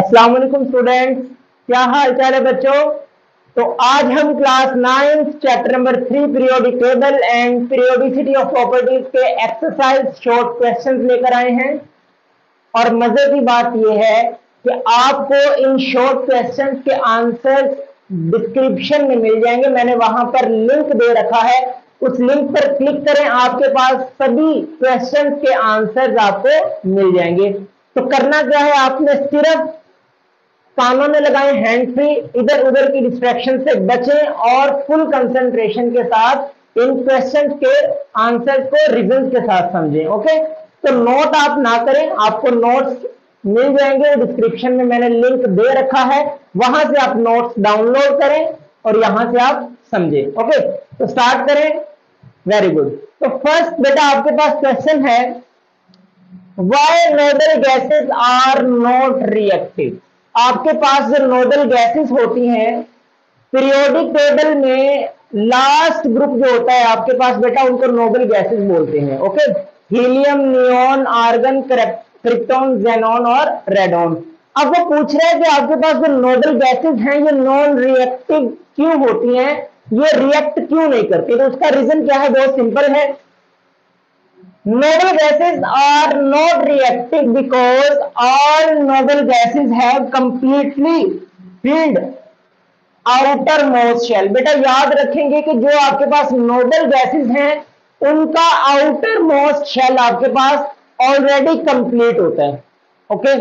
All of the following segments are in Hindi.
अस्सलाम वालेकुम स्टूडेंट्स, क्या हाल चाल है बच्चों। तो आज हम class 9 chapter number 3 periodic table and periodicity of properties के एक्सरसाइज शॉर्ट क्वेश्चंस लेकर आए हैं। और मजे की बात यह है कि आपको इन शॉर्ट क्वेश्चंस के आंसर्स डिस्क्रिप्शन में मिल जाएंगे। मैंने वहां पर लिंक दे रखा है, उस लिंक पर क्लिक करें, आपके पास सभी क्वेश्चंस के आंसर्स आपको मिल जाएंगे। तो करना क्या है, आपने सिर्फ कानों में लगाएं हैंड फ्री, इधर उधर की डिस्ट्रैक्शन से बचें और फुल कंसंट्रेशन के साथ इन क्वेश्चंस के आंसर्स को रीजन के साथ समझें। ओके, तो नोट आप ना करें, आपको नोट्स मिल जाएंगे डिस्क्रिप्शन में, मैंने लिंक दे रखा है, वहां से आप नोट्स डाउनलोड करें और यहां से आप समझें। ओके, तो स्टार्ट करें। Very good. तो फर्स्ट बेटा आपके पास क्वेश्चन है, why noble gases are not reactive. आपके पास जो नोडल गैसेस होती हैं पीरियोडिक टेबल में लास्ट ग्रुप जो होता है आपके पास बेटा, उनको नोडल गैसेस बोलते हैं। Okay, helium, neon, argon, krypton, xenon और रेडॉन। अब वो पूछ रहे हैं कि आपके पास जो नोडल गैसेस हैं ये नॉन रिएक्टिव क्यों होती हैं, ये रिएक्ट क्यों नहीं करती। तो उसका रीजन क्या है, बहुत सिंपल है। Noble gases are not reactive because all noble gases have completely filled outermost shell। बेटा याद रखेंगे कि जो आपके पास नोबल गैसेस हैं उनका आउटर मोस्ट शेल आपके पास ऑलरेडी कंप्लीट होता है। ओके,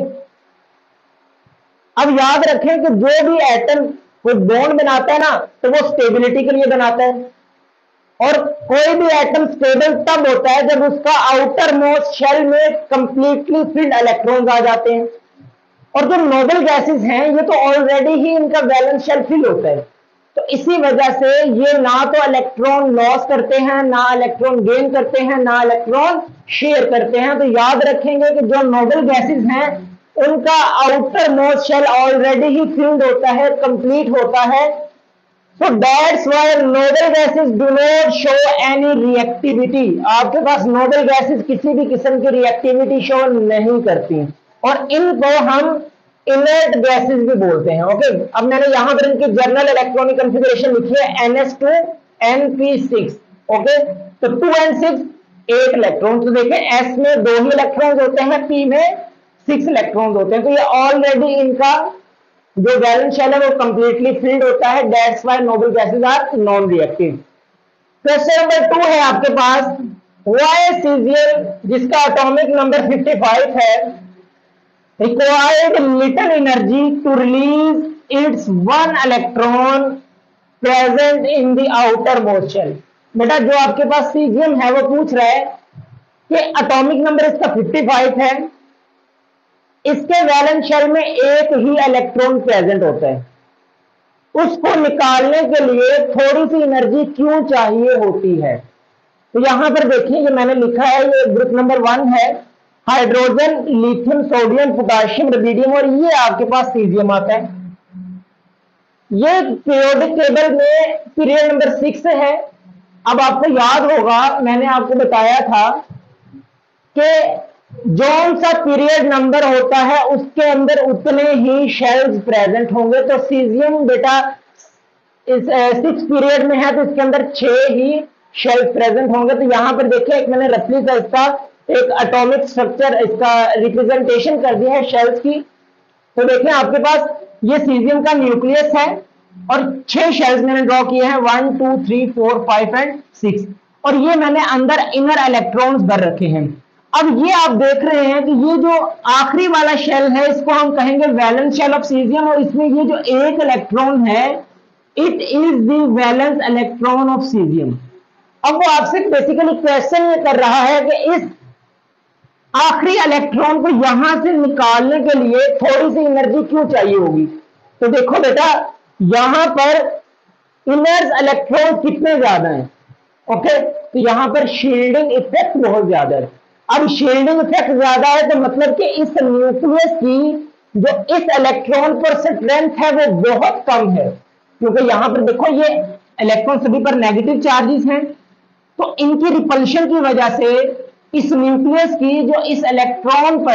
अब याद रखें कि जो भी एटम कोई बॉन्ड बनाता है ना, तो वो स्टेबिलिटी के लिए बनाता है, और कोई भी एटम स्टेबल तब होता है जब उसका आउटर मोस्ट शेल में कंप्लीटली फिल्ड इलेक्ट्रॉन्स आ जाते हैं। और जो नोबल गैसेस हैं ये तो ऑलरेडी ही इनका वैलेंस शेल फिल होता है, तो इसी वजह से ये ना तो इलेक्ट्रॉन लॉस करते हैं, ना इलेक्ट्रॉन गेन करते हैं, ना इलेक्ट्रॉन शेयर करते हैं। तो याद रखेंगे कि जो नोबल गैसेस हैं उनका आउटर मोस्ट शेल ऑलरेडी ही फिल्ड होता है, कंप्लीट होता है। So that's why noble gases do not show any reactivity। आपके पास नोबल गैसेस किसी भी किस्म की रिएक्टिविटी शो नहीं करती, और इनको हम इनर्ट गैसेस भी बोलते हैं। ओके, अब मैंने यहां पर इनकी जर्नल इलेक्ट्रॉनिक कॉन्फ़िगरेशन लिखी है NS2 NP6। ओके, तो 2 and 6 8 इलेक्ट्रॉन। तो देखें S में 2 ही इलेक्ट्रॉन होते हैं, P में 6 इलेक्ट्रॉन होते हैं। तो ये ऑलरेडी इनका जो वैलेंस शेल है वो कंप्लीटली फिल्ड होता है। That's why noble gases are non reactive. Question number 2 है आपके पास, व्हाई सीजियम जिसका एटॉमिक नंबर 55 है required little energy to release its 1 electron present in the outermost shell. बेटा जो आपके पास सीजियम है वो पूछ रहा है कि एटॉमिक नंबर इसका 55 है, इसके वैलेंस शेल में एक ही इलेक्ट्रॉन प्रेजेंट होता है, उसको निकालने के लिए थोड़ी सी एनर्जी क्यों चाहिए होती है। तो यहां पर देखिए जो मैंने लिखा है, ये ग्रुप नंबर 1 है, hydrogen, lithium, sodium, potassium, rubidium, और ये आपके पास सीजियम आता है। ये पीरियोडिक टेबल में पीरियड नंबर 6 है। अब आपको याद होगा मैंने आपको बताया था कि जौन सा पीरियड नंबर होता है उसके अंदर उतने ही शेल्स प्रेजेंट होंगे। तो सीजियम बेटा इस 6 पीरियड में है तो इसके अंदर 6 ही शेल्स प्रेजेंट होंगे। तो यहां पर देखिए एक मैंने रफली सा इसका एक एटॉमिक स्ट्रक्चर, इसका रिप्रेजेंटेशन कर दिया है शेल्स की। तो देखिए आपके पास ये सीजियम का न्यूक्लियस है और 6 शेल्स मैंने ड्रॉ किए हैं, 1 2 3 4 5 एंड 6, और ये मैंने अंदर इनर इलेक्ट्रॉन्स भर रखे हैं। अब ये आप देख रहे हैं कि ये जो आखिरी वाला शेल है इसको हम कहेंगे वैलेंस शेल ऑफ सीजियम, और इसमें ये जो एक इलेक्ट्रॉन है it is the valence electron of caesium. अब वो आपसे बेसिकली क्वेश्चन ये कर रहा है कि इस आखिरी इलेक्ट्रॉन को यहां से निकालने के लिए थोड़ी सी एनर्जी क्यों चाहिए होगी। तो देखो बेटा यहां पर इनर इलेक्ट्रॉन कितने ज्यादा हैं। ओके, तो यहां पर शील्डिंग इफेक्ट बहुत ज्यादा है। अब शील्डिंग इफेक्ट ज्यादा है तो मतलब कि इस न्यूक्लियस की जो इस इलेक्ट्रॉन पर स्ट्रेंथ है वो बहुत कम है, क्योंकि यहां पर देखो ये इलेक्ट्रॉन सभी पर नेगेटिव चार्जेस हैं, तो इनकी रिपल्शन की वजह से इस न्यूक्लियस की जो इस इलेक्ट्रॉन पर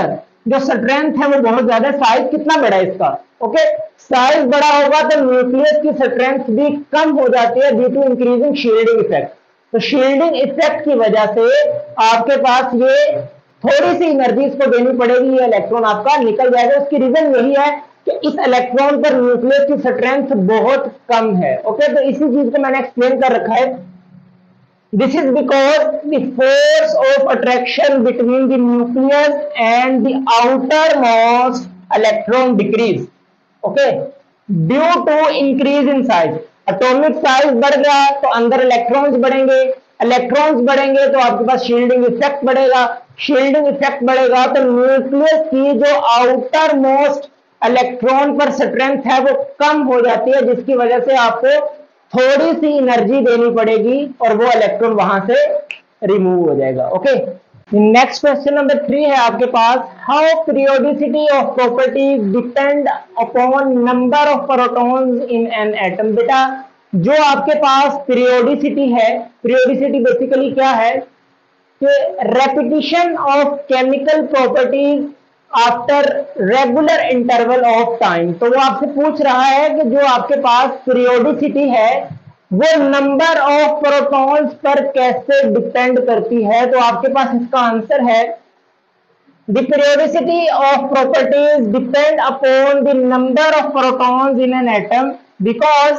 जो स्ट्रेंथ है वो बहुत ज्यादा, साइज कितना बड़ा है इसका, ओके। साइज बड़ा होगा तो न्यूक्लियस की स्ट्रेंथ भी कम हो जाती है due to increasing shielding effect. तो शील्डिंग इफेक्ट की वजह से आपके पास ये थोड़ी सी एनर्जी इसको देनी पड़ेगी, ये इलेक्ट्रॉन आपका निकल जाएगा। उसकी रीजन यही है कि इस इलेक्ट्रॉन पर न्यूक्लियस की स्ट्रेंथ बहुत कम है, ओके। तो इसी चीज को मैंने एक्सप्लेन कर रखा है। This is because the force of attraction between the nucleus and the outermost electron decrease, okay, due to increase in size। Atomic size बढ़ गया तो अंदर इलेक्ट्रॉन्स बढ़ेंगे, इलेक्ट्रॉन्स बढ़ेंगे तो आपके पास शील्डिंग इफेक्ट बढ़ेगा, शील्डिंग इफेक्ट बढ़ेगा तो न्यूक्लियस की जो आउटर मोस्ट इलेक्ट्रॉन पर स्ट्रेंथ है वो कम हो जाती है, जिसकी वजह से आपको थोड़ी सी एनर्जी देनी पड़ेगी और वो इलेक्ट्रॉन वहां से रिमूव हो जाएगा, ओके। नेक्स्ट क्वेश्चन नंबर 3 है आपके पास, how periodicity of properties depend upon number of protons in an atom. बेटा जो आपके पास पीरियोडिसिटी है, पीरियोडिसिटी बेसिकली क्या है कि repetition of chemical properties after regular interval of time. तो वो आपसे पूछ रहा है कि जो आपके पास पीरियोडिसिटी है वो नंबर ऑफ प्रोटॉन्स पर कैसे डिपेंड करती है। तो आपके पास इसका आंसर है, the periodicity of properties depend upon the number of protons in an atom because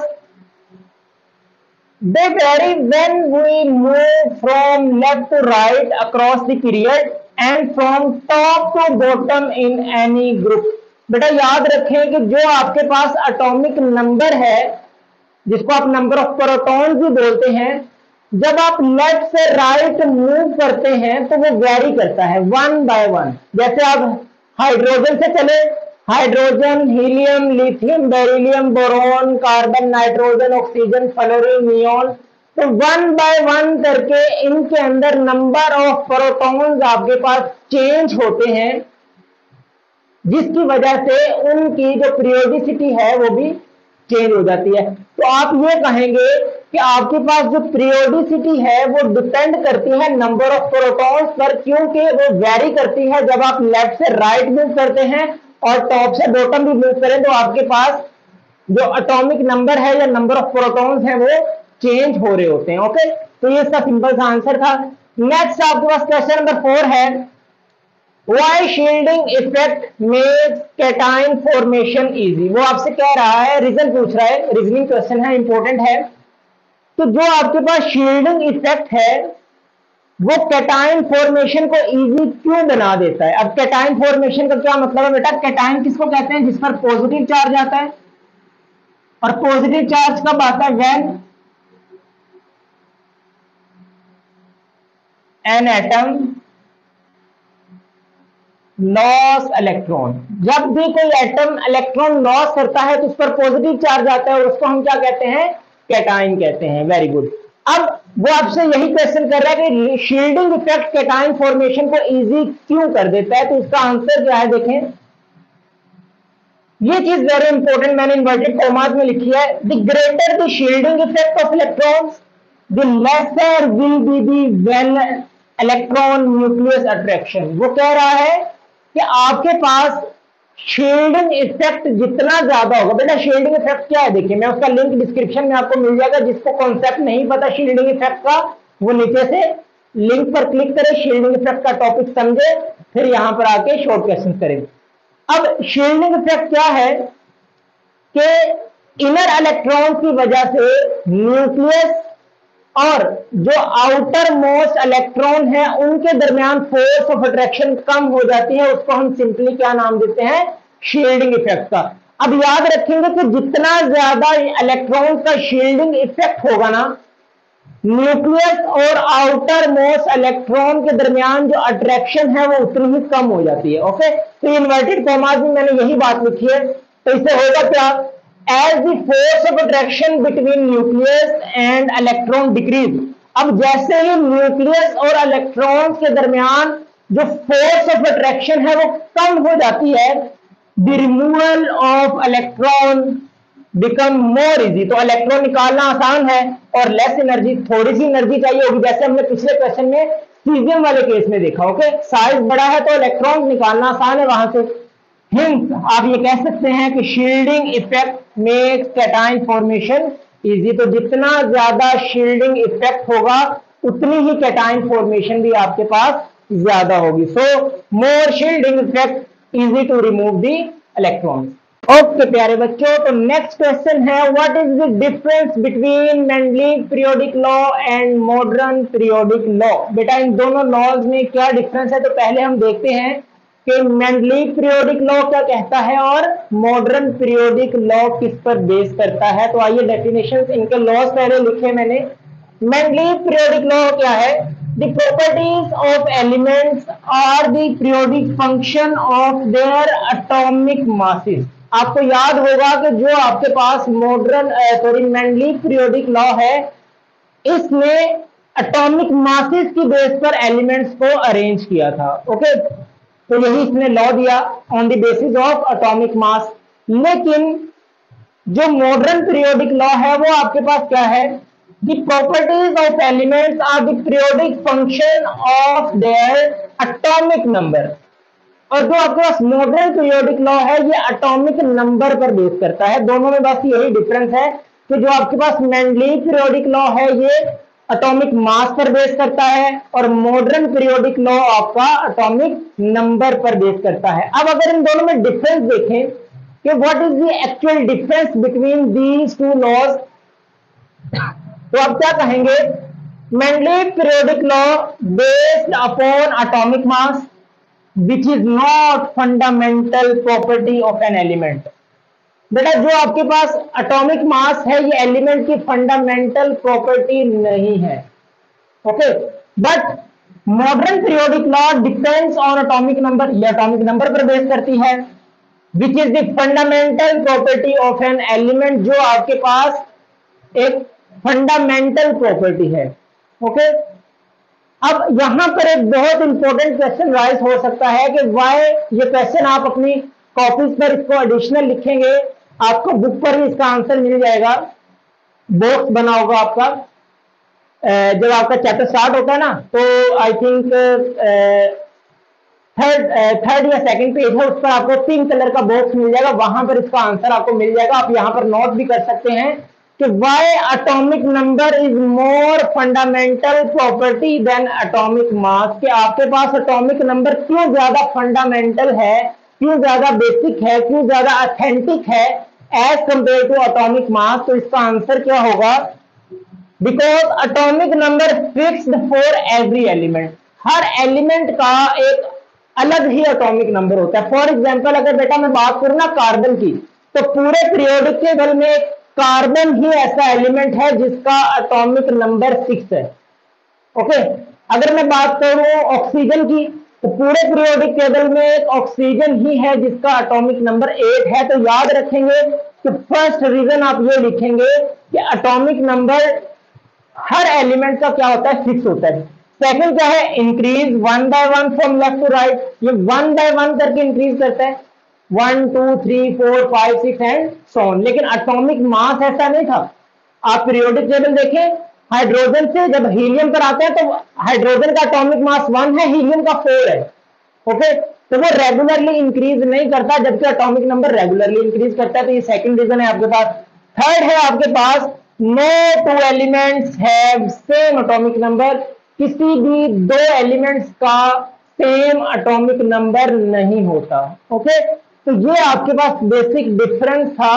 they vary when we move from left to right across the period and from top to bottom in any group। बेटा याद रखें कि जो आपके पास एटॉमिक नंबर है, जिसको आप नंबर ऑफ प्रोटॉन्स भी बोलते हैं, जब आप लेफ्ट से राइट मूव करते हैं तो वो वेरी करता है वन बाय वन। जैसे आप हाइड्रोजन से चले, hydrogen, helium, lithium, beryllium, boron, carbon, nitrogen, oxygen, fluorine, neon, तो वन बाय वन करके इनके अंदर नंबर ऑफ प्रोटॉन्स आपके पास चेंज होते हैं, जिसकी वजह से उनकी जो पीरियोडिसिटी है वो भी चेंज हो जाती है। तो आप ये कहेंगे कि आपके पास जो पीरियोडिसिटी है वो डिपेंड करती है नंबर ऑफ प्रोटॉन्स पर, क्योंकि वो वेरी करती है जब आप लेफ्ट से राइट मूव करते हैं और टॉप से बॉटम भी मूव करें तो आपके पास जो एटॉमिक नंबर है या नंबर ऑफ प्रोटॉन्स है वो चेंज हो रहे होते हैं, ओके। तो ये इसका सिंपल सा आंसर था। नेक्स्ट आपके पास क्वेश्चन नंबर 4 है, why shielding effect makes cation formation easy. वो आपसे कह रहा है, रीजन पूछ रहा है, रीजनिंग क्वेश्चन है, इंपॉर्टेंट है। तो जो आपके पास शील्डिंग इफेक्ट है वो कैटायन फॉर्मेशन को इजी क्यों बना देता है। अब कैटायन फॉर्मेशन का क्या मतलब है बेटा, कैटायन किसको कहते हैं, जिस पर पॉजिटिव चार्ज आता है, और पॉजिटिव चार्ज कब आता है, when an atom loss electron. जब भी कोई एटम इलेक्ट्रॉन लॉस करता है तो उस पर पॉजिटिव चार्ज आता है और उसको हम क्या कहते हैं, कैटायन कहते हैं। Very good. अब वो आपसे यही क्वेश्चन कर रहा है कि शील्डिंग इफेक्ट कैटायन फॉर्मेशन को इजी क्यों कर देता है। तो इसका आंसर क्या है, देखें, ये चीज वेरी इंपॉर्टेंट मैंने इन्वर्टेड कॉमास में लिखी है, the greater the shielding effect of electrons the lesser will be the वेल इलेक्ट्रॉन न्यूक्लियस अट्रैक्शन। वो कह रहा है कि आपके पास शील्डिंग इफेक्ट जितना ज्यादा होगा, बेटा शील्डिंग इफेक्ट क्या है देखिए, मैं उसका लिंक डिस्क्रिप्शन में आपको मिल जाएगा। जिसको कॉन्सेप्ट नहीं पता शील्डिंग इफेक्ट का वो नीचे से लिंक पर क्लिक करे, शील्डिंग इफेक्ट का टॉपिक समझे, फिर यहां पर आके शॉर्ट क्वेश्चन करेंगे। अब शील्डिंग इफेक्ट क्या है कि इनर इलेक्ट्रॉन की वजह से न्यूक्लियस और जो आउटर मोस्ट इलेक्ट्रॉन है उनके दरमियान फोर्स ऑफ अट्रैक्शन कम हो जाती है, उसको हम सिंपली क्या नाम देते हैं, शील्डिंग इफेक्ट का। अब याद रखेंगे कि जितना ज्यादा इलेक्ट्रॉन का शील्डिंग इफेक्ट होगा ना, न्यूक्लियस और आउटर मोस्ट इलेक्ट्रॉन के दरमियान जो अट्रैक्शन है वो उतनी ही कम हो जाती है, ओके। तो इन्वर्टेड कॉमास में मैंने यही बात लिखी है। तो इससे होगा क्या, as the force of attraction between nucleus and electron decrease। अब जैसे ही न्यूक्लियस और इलेक्ट्रॉन के दरमियान जो फोर्स ऑफ अट्रैक्शन है वो कम हो जाती है, the removal of electron become more easy. तो इलेक्ट्रॉन निकालना आसान है और लेस एनर्जी, थोड़ी सी एनर्जी चाहिए होगी, जैसे हमने पिछले क्वेश्चन में सीजियम वाले केस में देखा। ओके, साइज बड़ा है तो इलेक्ट्रॉन निकालना आसान है वहां से। हिंस, आप ये कह सकते हैं कि shielding effect makes cation formation easy. तो जितना ज्यादा शील्डिंग इफेक्ट होगा उतनी ही कैटायन फॉर्मेशन भी आपके पास ज्यादा होगी। So more shielding effect easy to remove the electron. Okay प्यारे बच्चों, तो नेक्स्ट क्वेश्चन है what is the difference between Mendeleev periodic law and modern periodic law. बेटा इन दोनों लॉज में क्या डिफरेंस है, तो पहले हम देखते हैं कि मेंडलीव पीरियोडिक लॉ क्या कहता है और मॉडर्न पीरियोडिक लॉ किस पर बेस करता है। तो आइए डेफिनेशन, इनके लॉज पहले लिखे मैंने। मेंडलीव पीरियोडिक लॉ क्या है? The properties of elements are the periodic function of their atomic masses। आपको याद होगा कि जो आपके पास मेंडलीव पीरियोडिक लॉ है, इसने एटॉमिक मासेस की बेस पर एलिमेंट्स को अरेंज किया था। ओके, तो यही इसने लॉ दिया on the basis of atomic mass. लेकिन जो मॉडर्न पीरियोडिक लॉ है वो आपके पास क्या है? The properties of elements are the periodic function of their atomic number। और जो आपके पास मॉडर्न पीरियोडिक लॉ है ये एटॉमिक नंबर पर बेस करता है। दोनों में बस यही डिफरेंस है कि जो आपके पास मेंडलीव पीरियोडिक लॉ है ये एटॉमिक मास पर बेस करता है और मॉडर्न पीरियोडिक लॉ आपका एटॉमिक नंबर पर बेस करता है। अब अगर इन दोनों में डिफरेंस देखें कि what is the actual difference between these two laws, तो आप क्या कहेंगे? Mendeleev periodic law based upon atomic mass which is not fundamental property of an element. बेटा जो आपके पास एटॉमिक मास है ये एलिमेंट की फंडामेंटल प्रॉपर्टी नहीं है। Okay, but modern periodic law depends on atomic number, ये एटॉमिक नंबर पर बेस करती है, which is the fundamental property of an element, जो आपके पास एक फंडामेंटल प्रॉपर्टी है। ओके, अब यहां पर एक बहुत इंपॉर्टेंट क्वेश्चन राइज हो सकता है कि वाई, ये क्वेश्चन आप अपनी कॉपीज पर इसको एडिशनल लिखेंगे, आपको बुक पर भी इसका आंसर मिल जाएगा, बॉक्स बना होगा आपका। जब आपका चैप्टर स्टार्ट होता है ना, तो आई थिंक थर्ड या सेकंड पेज है, उस पर आपको पिंक कलर का बॉक्स मिल जाएगा, वहां पर इसका आंसर आपको मिल जाएगा। आप यहां पर नोट भी कर सकते हैं कि why atomic number is more fundamental property than atomic mass. कि आपके पास एटॉमिक नंबर क्यों ज्यादा फंडामेंटल है, क्यों ज्यादा बेसिक है, क्यों ज्यादा ऑथेंटिक है as compare to atomic mass. तो इसका आंसर क्या होगा? Because atomic number fixed for every element. हर एलिमेंट का एक अलग ही एटॉमिक नंबर होता है। फॉर एग्जाम्पल अगर बेटा मैं बात करूं ना कार्बन की, तो पूरे पीरियोडिक टेबल में कार्बन ही ऐसा एलिमेंट है जिसका एटॉमिक नंबर 6 है। ओके, अगर मैं बात करूं ऑक्सीजन की, तो पूरे पीरियोडिक टेबल में एक ऑक्सीजन ही है जिसका एटॉमिक नंबर 8 है। तो याद रखेंगे कि फर्स्ट रीजन आप ये लिखेंगे कि एटॉमिक नंबर हर एलिमेंट का क्या होता है? 6 होता है। सेकंड क्या है? Increase 1 by 1 from left to right, ये 1 बाय 1 करके इंक्रीज करता है, 1 2 3 4 5 6 एंड सो ऑन। लेकिन एटॉमिक मास ऐसा नहीं था। आप पीरियोडिक टेबल देखें, हाइड्रोजन से जब हीलियम पर आते हैं तो हाइड्रोजन का एटॉमिक मास 1 है, हीलियम का 4 है। ओके, तो वो रेगुलरली इंक्रीज नहीं करता, जबकि एटॉमिक नंबर रेगुलरली इंक्रीज करता है। तो ये सेकंड रीजन है आपके पास। थर्ड है आपके पास no two elements have same atomic number. किसी भी दो एलिमेंट्स का सेम एटॉमिक नंबर नहीं होता। ओके, तो ये आपके पास बेसिक डिफरेंस था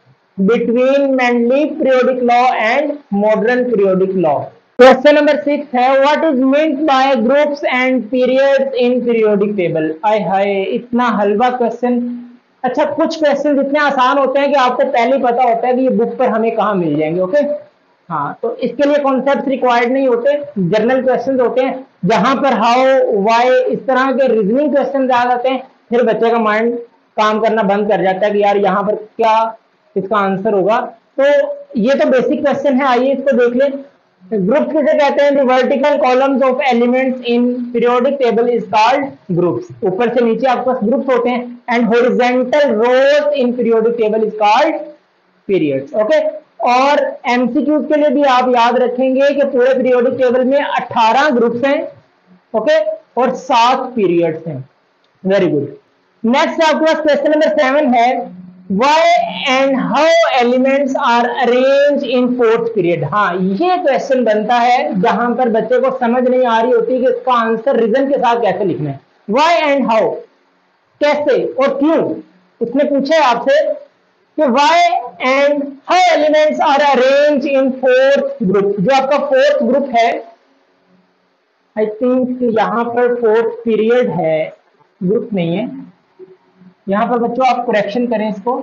between Mendeleev periodic law and modern periodic law. Question number 6 है what is meant by groups and periods in periodic table. आय हाय, इतना हलवा क्वेश्चन। अच्छा, कुछ क्वेश्चन इतने आसान होते हैं कि आपको पहले ही पता होता है कि ये बुक पर हमें कहाँ मिल जाएंगे। ओके, हाँ, तो इसके लिए कॉन्सेप्ट रिक्वायर्ड नहीं होते, जनरल क्वेश्चन होते हैं जहां पर हाउ वाई इस तरह के रीजनिंग क्वेश्चन आ जाते हैं, फिर बच्चे का माइंड काम करना बंद कर जाता है कि यार यहाँ पर क्या इसका आंसर होगा। तो ये तो बेसिक क्वेश्चन है, आइए इसको देख लें। ग्रुप्स किसे कहते हैं? The vertical columns of elements in periodic table is called groups. ऊपर से नीचे आपके पास ग्रुप्स होते हैं। And horizontal rows in periodic table is called periods. Okay, और एमसीक्यू के लिए भी आप याद रखेंगे कि पूरे पीरियोडिक टेबल में 18 ग्रुप्स हैं, ओके, और 7 पीरियड्स हैं। Very good. नेक्स्ट आपके पास क्वेश्चन नंबर 7 है, why and how elements are arrange in fourth period. हाँ, ये क्वेश्चन बनता है जहां पर बच्चे को समझ नहीं आ रही होती कि इसका आंसर रीजन के साथ कैसे लिखना है। व्हाई एंड हाउ, कैसे और क्यों, उसने पूछा है आपसे कि why and how elements are arrange in fourth group. जो आपका फोर्थ ग्रुप है, आई थिंक यहां पर फोर्थ पीरियड है, ग्रुप नहीं है। यहां पर बच्चों आप करेक्शन करें इसको,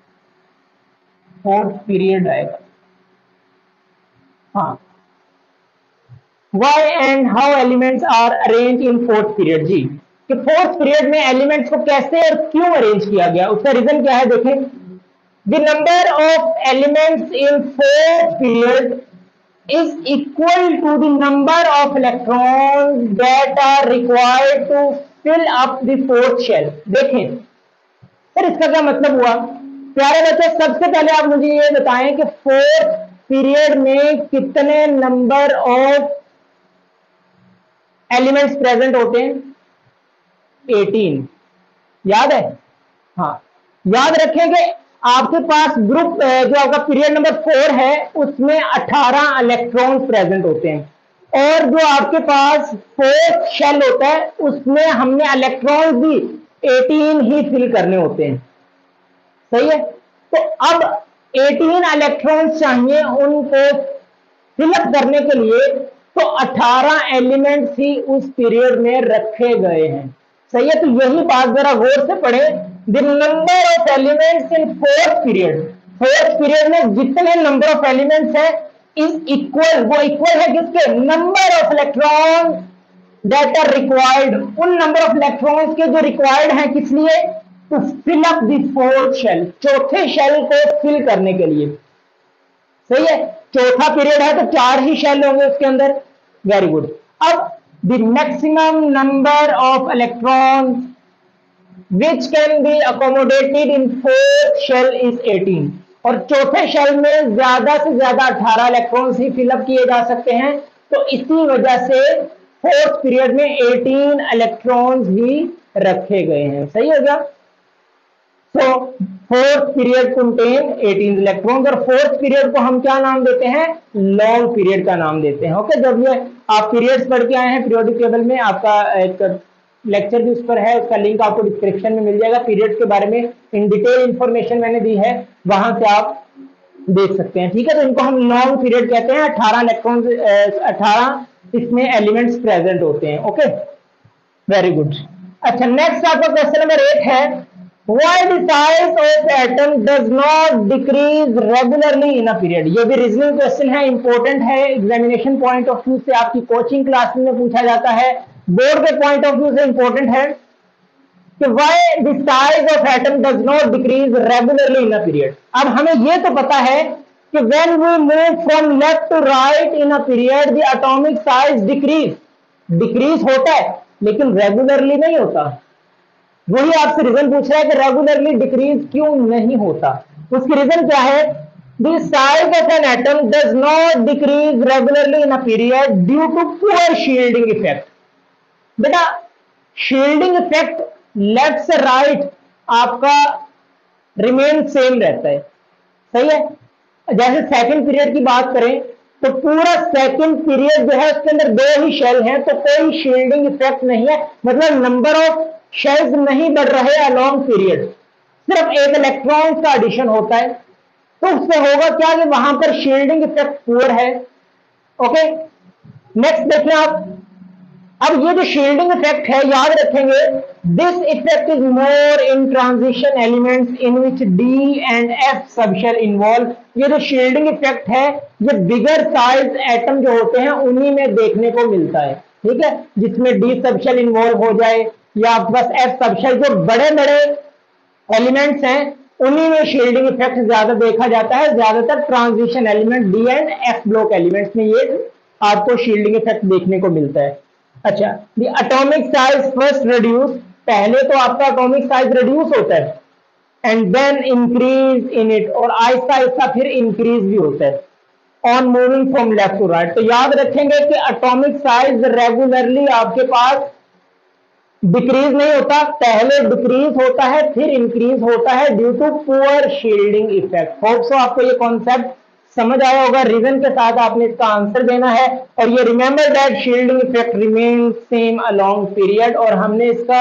फोर्थ पीरियड आएगा। हाँ, why and how elements are arrange in fourth period. जी, कि फोर्थ पीरियड में एलिमेंट्स को कैसे और क्यों अरेंज किया गया, उसका रीजन क्या है देखें। The number of elements in fourth period is equal to the number of electrons that are required to fill up the fourth shell। देखें सर इसका क्या मतलब हुआ। प्यारे बच्चे, सबसे पहले आप मुझे ये बताएं कि फोर्थ पीरियड में कितने नंबर ऑफ एलिमेंट्स प्रेजेंट होते हैं। 18, याद है। हाँ, याद रखें कि आपके पास ग्रुप जो आपका पीरियड नंबर 4 है उसमें 18 इलेक्ट्रॉन प्रेजेंट होते हैं, और जो आपके पास फोर्थ शेल होता है उसमें हमने इलेक्ट्रॉन भी 18 ही फिल करने होते हैं। सही है, तो अब 18 इलेक्ट्रॉन चाहिए उनको फिलअप करने के लिए, तो 18 एलिमेंट्स ही उस पीरियड में रखे गए हैं। सही है, तो यही बात जरा गौर से पढ़े। The number of elements in fourth period, fourth period में जितने नंबर ऑफ एलिमेंट्स हैं इज इक्वल, वो इक्वल है किसके, number of electron that are required, उन नंबर ऑफ इलेक्ट्रॉन्स के जो रिक्वायर्ड हैं किस लिए, to fill up the fourth shell, चौथे शेल को फिल करने के लिए। सही है, चौथा पीरियड है तो 4 ही शेल होंगे उसके अंदर। Very good. अब the maximum number of electrons which can be accommodated in fourth shell is 18, और चौथे शेल में ज्यादा से ज्यादा 18 इलेक्ट्रॉन्स ही फिलअप किए जा सकते हैं, तो इसी वजह से फोर्थ पीरियड में 18 इलेक्ट्रॉन्स ही रखे गए हैं। सही हो गया। So fourth period contain 18 electrons, और फोर्थ पीरियड को हम क्या नाम देते हैं, लॉन्ग पीरियड का नाम देते हैं। ओके, जब ये आप पीरियड्स पढ़ के आए हैं पीरियोडिक टेबल में, आपका एक लेक्चर भी उस पर है, उसका लिंक आपको डिस्क्रिप्शन में मिल जाएगा। पीरियड्स के बारे में इन डिटेल इंफॉर्मेशन मैंने दी है, वहां से आप देख सकते हैं। ठीक है, तो इनको हम लॉन्ग पीरियड कहते हैं। 18 इलेक्ट्रॉन्स, 18 इसमें एलिमेंट्स प्रेजेंट होते हैं। Okay, very good. अच्छा, नेक्स्ट आपका क्वेश्चन नंबर 8 है, why the size of atom does not decrease regularly in a period. ये भी रीजनिंग क्वेश्चन है, इंपॉर्टेंट है, एग्जामिनेशन पॉइंट ऑफ व्यू से आपकी कोचिंग क्लास में पूछा जाता है, बोर्ड के पॉइंट ऑफ व्यू से इंपॉर्टेंट है कि why the size of atom does not decrease regularly in a period. अब हमें यह तो पता है कि when we move from left to right in a period the atomic size decrease होता है, लेकिन रेगुलरली नहीं होता। वही आपसे रीजन पूछ रहा है कि रेगुलरली डिक्रीज क्यों नहीं होता। उसकी रीजन क्या है, the size of an atom does not decrease regularly in a period due to poor shielding effect. बेटा, शील्डिंग इफेक्ट लेफ्ट से राइट आपका रिमेन सेम रहता है। सही है, जैसे सेकंड पीरियड की बात करें तो पूरा सेकंड पीरियड जो है उसके अंदर 2 ही शेल हैं, तो कोई शील्डिंग इफेक्ट नहीं है, मतलब नंबर ऑफ शेल्स नहीं बढ़ रहे अलोंग पीरियड, सिर्फ एक इलेक्ट्रॉन्स का एडिशन होता है। तो उससे होगा क्या कि वहां पर शील्डिंग इफेक्ट पुअर है। ओके, नेक्स्ट देखें आप। अब ये जो शील्डिंग इफेक्ट है, याद रखेंगे, this effect is more in transition elements in which D and F subshell involve. ये जो शील्डिंग इफेक्ट है ये बिगर साइज एटम जो होते हैं उन्हीं में देखने को मिलता है। ठीक है, जिसमें डी सबशेल इन्वॉल्व हो जाए या आपके पास एफ सबशेल, जो बड़े बड़े एलिमेंट्स हैं उन्हीं में शील्डिंग इफेक्ट ज्यादा देखा जाता है। ज्यादातर transition element D and F block elements में ये आपको शील्डिंग इफेक्ट देखने को मिलता है। अच्छा, the atomic size first reduce, पहले तो आपका एटॉमिक साइज रिड्यूस होता है, and then increase in it, और आहिस्ता आहिस्ता फिर इंक्रीज भी होता है on moving from left to right. तो याद रखेंगे कि एटॉमिक साइज रेगुलरली आपके पास डिक्रीज नहीं होता, पहले डिक्रीज होता है फिर इंक्रीज होता है due to poor shielding effect. Hope so आपको ये कॉन्सेप्ट समझ आया होगा। रीजन के साथ आपने इसका आंसर देना है, और ये remember that shielding effect remain same along period. और हमने इसका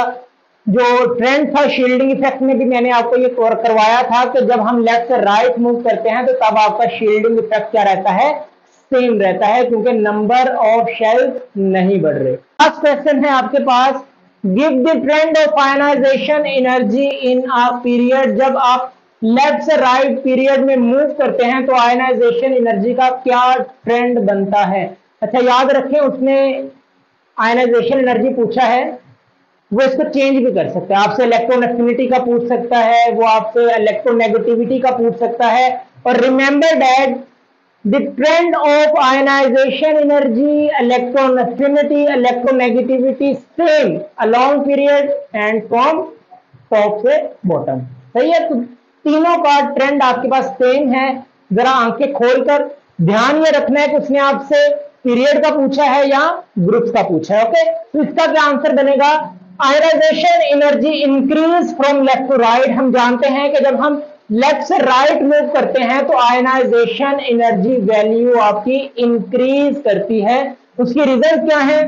जो ट्रेंड था शील्डिंग इफेक्ट में भी मैंने आपको ये कवर करवाया था कि जब हम लेफ्ट से राइट मूव करते हैं तो तब आपका शील्डिंग इफेक्ट क्या रहता है, सेम रहता है, क्योंकि नंबर ऑफ शेल्स नहीं बढ़ रहे। लास्ट क्वेश्चन है आपके पास, give the trend of ionization energy in a period. जब आप लेफ्ट से राइट पीरियड में मूव करते हैं तो आयनाइजेशन एनर्जी का क्या ट्रेंड बनता है। अच्छा याद रखें, उसने आयनाइजेशन एनर्जी पूछा है, वो इसको चेंज भी कर सकता है, आपसे इलेक्ट्रॉन एफिनिटी का पूछ सकता है, वो आपसे इलेक्ट्रोनेगेटिविटी का पूछ सकता है। और remember that the trend of ionization energy, electron affinity, electronegativity same along period and from top से बॉटम। सही है, तो तीनों का ट्रेंड आपके पास सेम है। जरा आंखें खोलकर ध्यान ये रखना है कि उसने आपसे पीरियड का पूछा है या ग्रुप्स का पूछा है। ओके, तो इसका क्या आंसर बनेगा, ionization energy increase from left to right. हम जानते हैं कि जब हम लेफ्ट से राइट मूव करते हैं तो आयनाइजेशन एनर्जी वैल्यू आपकी इंक्रीज करती है। उसकी रीजन क्या है,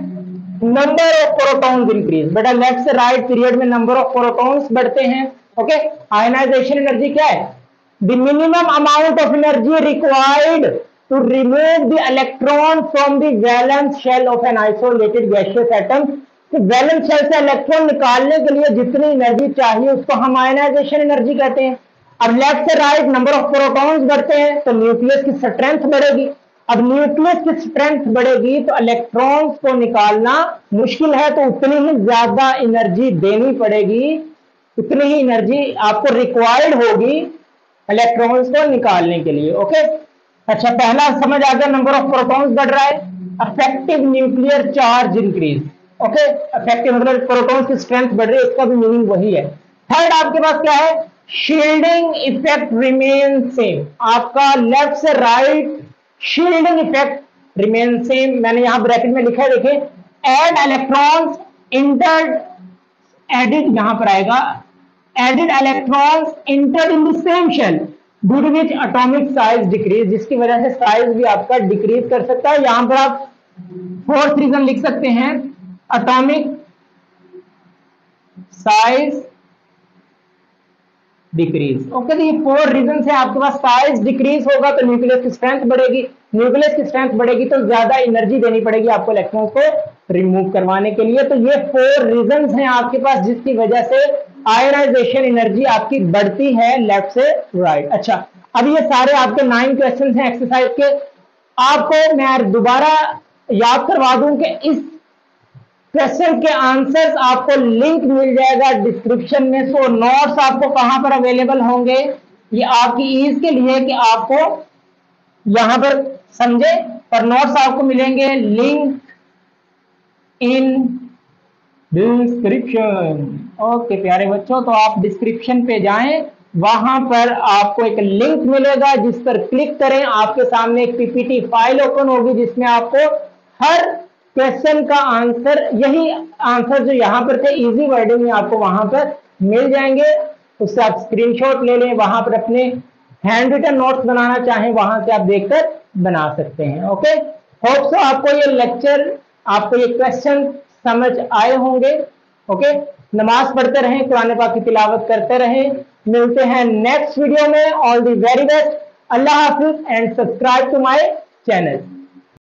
नंबर ऑफ प्रोटॉन्स इंक्रीज। बेटा लेफ्ट से राइट पीरियड में नंबर ऑफ प्रोटॉन्स बढ़ते हैं। ओके, आयनाइजेशन एनर्जी क्या है, the minimum amount of energy required to remove the electron from the valence shell of an isolated gaseous atom. Valence shell से इलेक्ट्रॉन निकालने के लिए जितनी एनर्जी चाहिए उसको हम आयनाइजेशन एनर्जी कहते हैं। अब लेफ्ट से राइट नंबर ऑफ प्रोटॉन्स बढ़ते हैं तो न्यूक्लियस की स्ट्रेंथ बढ़ेगी। अब न्यूक्लियस की स्ट्रेंथ बढ़ेगी तो इलेक्ट्रॉन्स को निकालना मुश्किल है, तो उतनी ही ज्यादा एनर्जी देनी पड़ेगी, उतनी ही एनर्जी आपको रिक्वायर्ड होगी इलेक्ट्रॉन्स को निकालने के लिए। ओके, अच्छा पहला समझ आ गया, नंबर ऑफ प्रोटॉन्स बढ़ रहा है, effective nuclear charge increase. Okay, effective मतलब प्रोटॉन्स की स्ट्रेंथ बढ़ रही है, इसका भी मीनिंग वही है। थर्ड आपके पास क्या है, शील्डिंग इफेक्ट रिमेन सेम। आपका लेफ्ट से right shielding effect remain same. मैंने यहां ब्रैकेट में लिखा है, देखें, एड इलेक्ट्रॉन्स इंटर्ड, एडिड यहां पर आएगा, added electrons entered in the same shell due to which atomic size decrease, जिसकी वजह से साइज भी आपका डिक्रीज कर सकता है। यहां पर आप फोर्थ रीजन लिख सकते हैं, एटॉमिक साइज डिक्रीज। ओके, तो ये 4 रीजन है आपके पास। साइज डिक्रीज होगा तो न्यूक्लियस की स्ट्रेंथ बढ़ेगी, न्यूक्लियस की स्ट्रेंथ बढ़ेगी तो ज्यादा एनर्जी देनी पड़ेगी आपको इलेक्ट्रॉन्स को रिमूव करवाने के लिए। तो ये 4 रीजंस हैं आपके पास जिसकी वजह से आयनाइजेशन एनर्जी आपकी बढ़ती है लेफ्ट से राइट। अच्छा, अब ये सारे आपके 9 क्वेश्चन हैं एक्सरसाइज के। आपको मैं दोबारा याद करवा दूं कि इस क्वेश्चन के आंसर्स आपको लिंक मिल जाएगा डिस्क्रिप्शन में। सो नोट्स आपको कहां पर अवेलेबल होंगे, ये आपकी ईज के लिए कि आपको यहां पर समझे, और नोट्स आपको मिलेंगे लिंक इन डिस्क्रिप्शन। ओके प्यारे बच्चों, तो आप डिस्क्रिप्शन पे जाएं, वहां पर आपको एक लिंक मिलेगा जिस पर क्लिक करें, आपके सामने एक पीपीटी फाइल ओपन होगी जिसमें आपको हर क्वेश्चन का आंसर, यही आंसर जो यहां पर थे इजी वर्डिंग में आपको वहां पर मिल जाएंगे। उससे आप स्क्रीनशॉट ले लें, वहां पर अपने हैंड रिटन नोट्स बनाना चाहें वहां से आप देखकर बना सकते हैं। ओके, होप सो आपको ये लेक्चर, आपको ये क्वेश्चन समझ आए होंगे। ओके, नमाज पढ़ते रहें, कुरान पाक की तिलावत करते रहें। मिलते हैं नेक्स्ट वीडियो में। ऑल द वेरी बेस्ट, अल्लाह हाफिज and subscribe to my channel.